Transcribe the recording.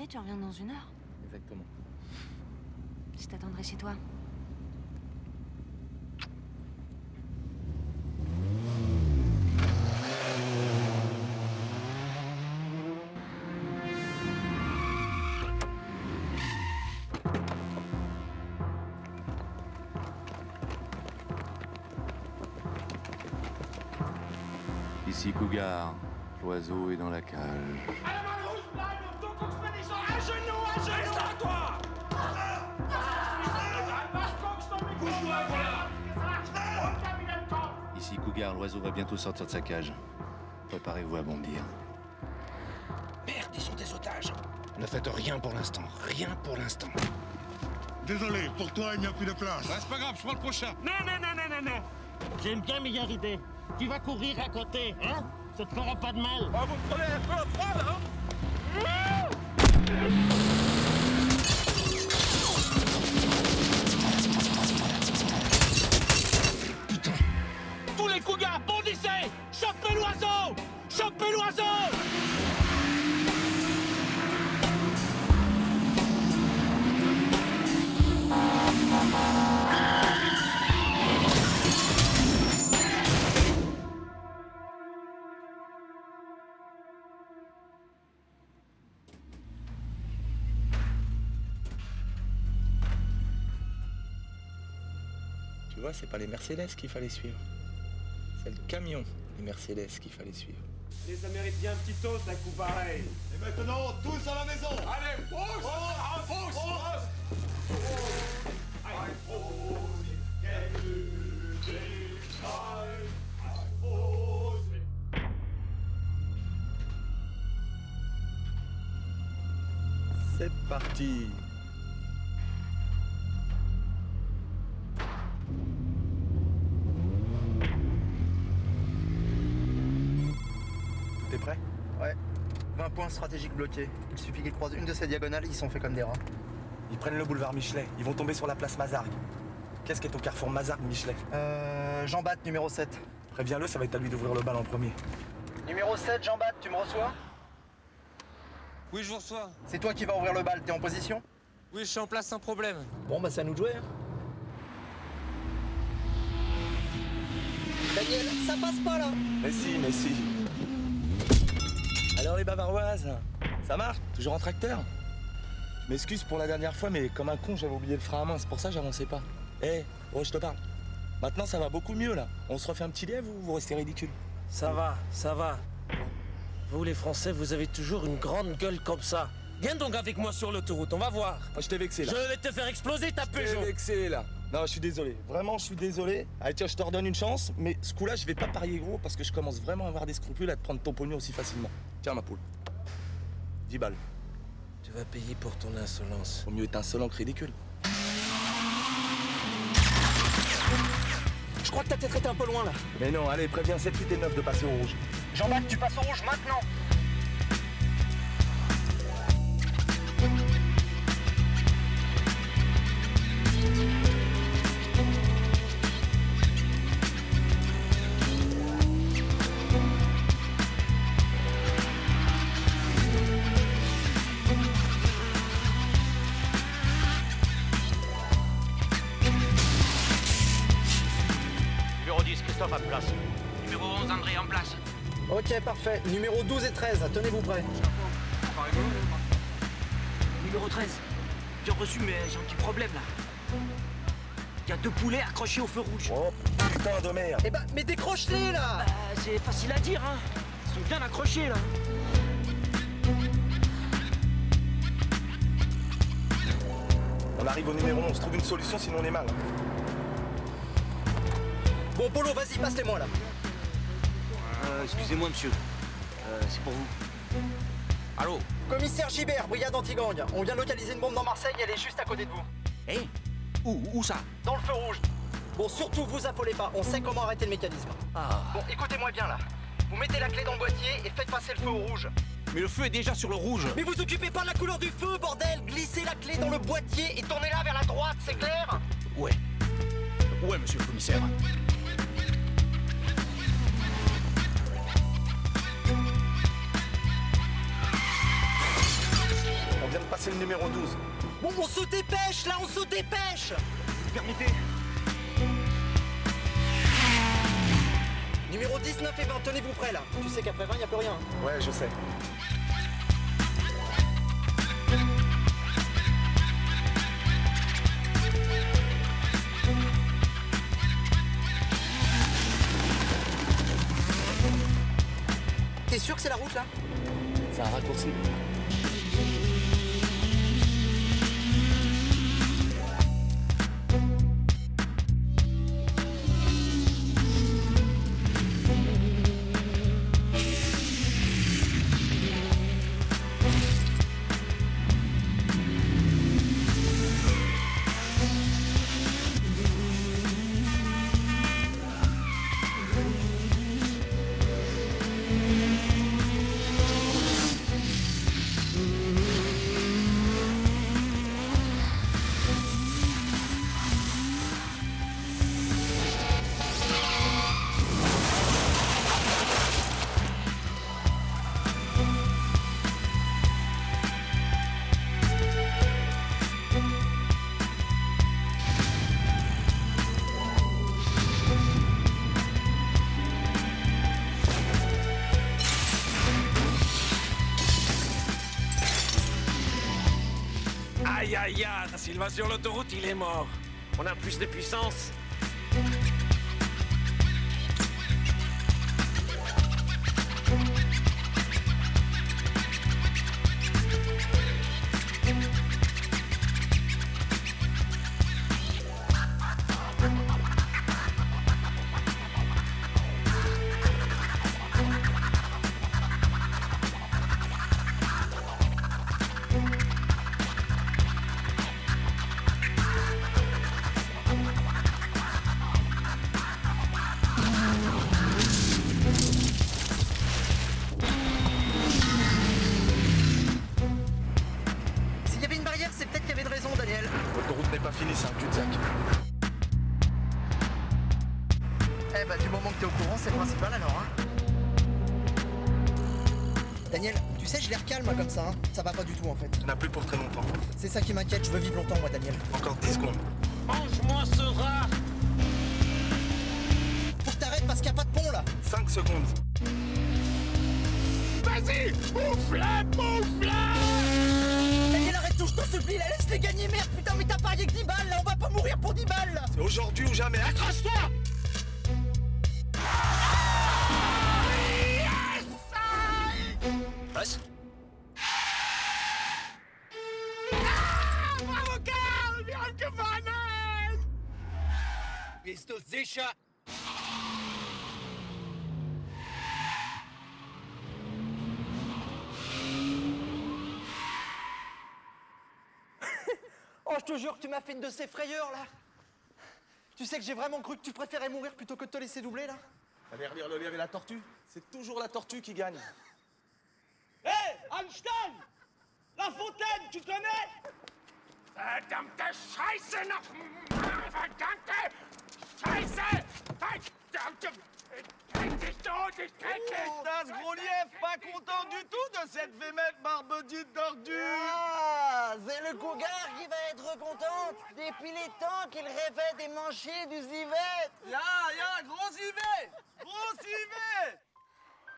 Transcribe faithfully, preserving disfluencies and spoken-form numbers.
et tu reviens dans une heure. Exactement. Je t'attendrai chez toi. Ici Cougar, l'oiseau est dans la cage. À la main rouge, bleiben, donc on se met les gens à genoux, à genoux. Reste là, toi. Ici Cougar, l'oiseau va bientôt sortir de sa cage. Préparez-vous à bondir. Merde, ils sont des otages. Ne faites rien pour l'instant, rien pour l'instant. Désolé, pour toi, il n'y a plus de place. Bah, c'est pas grave, je prends le prochain. Non, non, non, non, non, non. J'ai une bien meilleure idée. Tu vas courir à côté, hein? Ça te fera pas de mal. Oh, vous me prenez un peu à froid, là, hein? Putain. Tous les cougars, bondissez! Chopez l'oiseau! Chopez l'oiseau! Tu vois, c'est pas les Mercedes qu'il fallait suivre. C'est le camion, les Mercedes qu'il fallait suivre. Et ça mérite bien un petit toast, un coup pareil. Et maintenant, tous à la maison. Allez, pousse! Oh, pousse! Pousse! C'est parti. T'es prêt? Ouais. vingt points stratégiques bloqués. Il suffit qu'ils croisent une de ces diagonales, ils sont faits comme des rats. Ils prennent le boulevard Michelet. Ils vont tomber sur la place Mazargues. Qu'est-ce qui est au carrefour Mazargues-Michelet? Euh... Jean Bat, numéro sept. Préviens-le, ça va être à lui d'ouvrir le bal en premier. Numéro sept, Jean Bat, tu me reçois? Oui, je vous reçois. C'est toi qui vas ouvrir le bal, t'es en position? Oui, je suis en place sans problème. Bon, bah c'est à nous de jouer. Hein. Daniel, ça passe pas là! Mais si, mais si. Alors les bavaroises, ça marche? Toujours en tracteur? Je m'excuse pour la dernière fois, mais comme un con, j'avais oublié le frein à main, c'est pour ça que j'avançais pas. Hé, hey, oh, je te parle. Maintenant, ça va beaucoup mieux, là. On se refait un petit lèvre ou vous restez ridicule? Ça va, ça va. Vous, les Français, vous avez toujours une grande gueule comme ça. Viens donc avec moi sur l'autoroute, on va voir. Oh, je t'ai vexé, là. Je vais te faire exploser ta Je t'ai Peugeot. vexé, là. Non, je suis désolé. Vraiment, je suis désolé. Allez, tiens, je te redonne une chance, mais ce coup-là, je vais pas parier gros parce que je commence vraiment à avoir des scrupules à te prendre ton pognon aussi facilement. Tiens, ma poule. dix balles. Tu vas payer pour ton insolence. Vaut mieux être insolent que ridicule. Je crois que ta tête était un peu loin là. Mais non, allez, préviens sept, huit et neuf de passer au rouge. Jean Bat, tu passes au rouge maintenant! Numéro dix, Christophe en place. Numéro onze, André en place. Ok, parfait. Numéro douze et treize, tenez-vous prêts. Numéro treize. Bien reçu, mais j'ai un petit problème là. Il y a deux poulets accrochés au feu rouge. Oh, putain de merde. Eh bah, mais décroche-les là! Bah, c'est facile à dire, hein. Ils sont bien accrochés là. On arrive au numéro onze, trouve une solution sinon on est mal. Bon, Polo, vas-y, passe-les-moi là. Euh, excusez-moi, monsieur. Euh, c'est pour vous. Allô? Commissaire Gibert, brigade anti-gang. On vient de localiser une bombe dans Marseille, elle est juste à côté de vous. Eh? Où? Où ça? Dans le feu rouge. Bon, surtout, vous affolez pas, on sait comment arrêter le mécanisme. Ah. Bon, écoutez-moi bien là. Vous mettez la clé dans le boîtier et faites passer le feu au rouge. Mais le feu est déjà sur le rouge. Mais vous occupez pas de la couleur du feu, bordel! Glissez la clé dans le boîtier et tournez-la vers la droite, c'est clair? Ouais. Ouais, monsieur le commissaire. On vient de c'est le numéro douze. Bon, on se dépêche, là, on se dépêche. Vous permettez? Numéro dix-neuf et vingt, tenez-vous prêts, là. Tu sais qu'après vingt, il n'y a plus rien. Ouais, je sais. T'es sûr que c'est la route, là? C'est un raccourci. Aïe aïe aïe, s'il va sur l'autoroute, il est mort. On a plus de puissance. S'il y avait une barrière, c'est peut-être qu'il y avait une raison, Daniel. L'autoroute n'est pas finie, c'est un cul-de-sac. Eh bah, du moment que t'es au courant, c'est le principal, alors, hein. Daniel, tu sais, je les recale, moi, comme ça, hein. Ça va pas du tout, en fait. On n'a plus pour très longtemps. C'est ça qui m'inquiète, je veux vivre longtemps, moi, Daniel. Encore dix secondes. Mange-moi ce rat. Faut que t'arrêtes parce qu'il n'y a pas de pont, là. cinq secondes. Vas-y, bouffe-la, bouffe-la. Daniel, arrête tout, je t'en supplie, là, laisse-les gagner, merde, putain, mais t'as parié que dix balles, là, on va pas mourir pour dix balles, là. C'est aujourd'hui ou jamais. Accroche-toi! Passe. Bravo, Karl, wir haben gewonnen. Bist du sicher? Oh, je te jure que tu m'as fait une de ces frayeurs, là. Tu sais que j'ai vraiment cru que tu préférais mourir plutôt que de te laisser doubler, là. Allez relire le lièvre et la tortue. C'est toujours la tortue qui gagne. Hé, hey, Einstein. La Fontaine, tu connais? Verdammte Scheiße noch! Verdammte Scheiße! Verdammte... Ich dich tot, ich krieg dich! Das gros lièvre, pas content du tout de cette vémette barbedite d'ordure. Ah, c'est le cougar qui va être contente. Depuis les temps qu'il rêvait des manchets du Zivette. Ya, ya, gros civet! Gros civet!